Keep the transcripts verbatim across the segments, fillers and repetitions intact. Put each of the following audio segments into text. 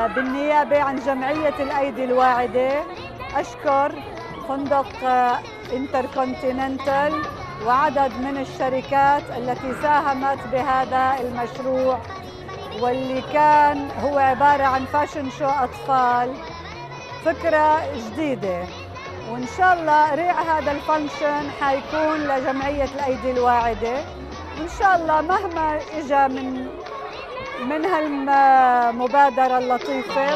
بالنيابة عن جمعية الأيدي الواعدة أشكر فندق انتركونتيننتال وعدد من الشركات التي ساهمت بهذا المشروع، واللي كان هو عبارة عن فاشن شو أطفال، فكرة جديدة. وإن شاء الله ريع هذا الفانكشن حيكون لجمعية الأيدي الواعدة، وإن شاء الله مهما إجا من من هالمبادرة اللطيفة.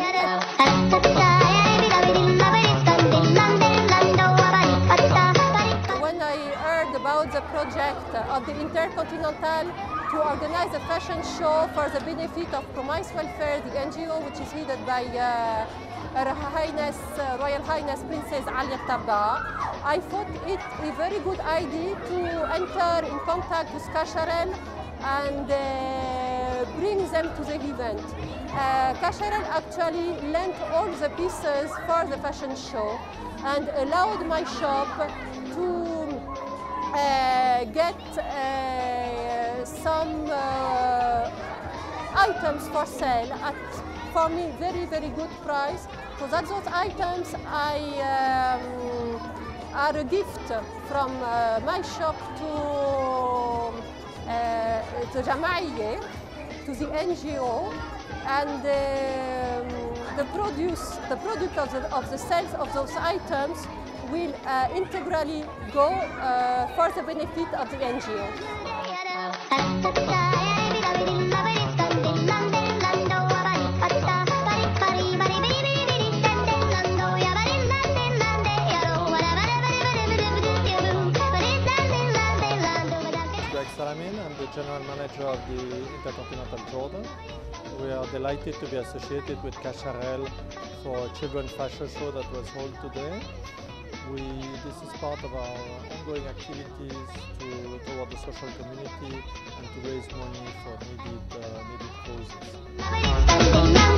When I heard about the project of the Intercontinental to organize a fashion show for the benefit of Promise Welfare, the N G O which is headed by uh, Her Highness, uh, Royal Highness Princess Alia Tabba, I thought it a very good idea to enter in contact with Kasharel and uh, bring them to the event. Uh, Kasharel actually lent all the pieces for the fashion show and allowed my shop to uh, get uh, some uh, items for sale at, for me, very, very good price. So that those items I um, are a gift from uh, my shop to uh, the Jama'iyya, to the N G O, and um, the produce, the product of the, of the sales of those items will uh, integrally go uh, for the benefit of the N G O. Salamin, I'm the General Manager of the Intercontinental Jordan. We are delighted to be associated with Kasharel for a children's fashion show that was held today. We, this is part of our ongoing activities to, toward the social community and to raise money for needed, uh, needed causes.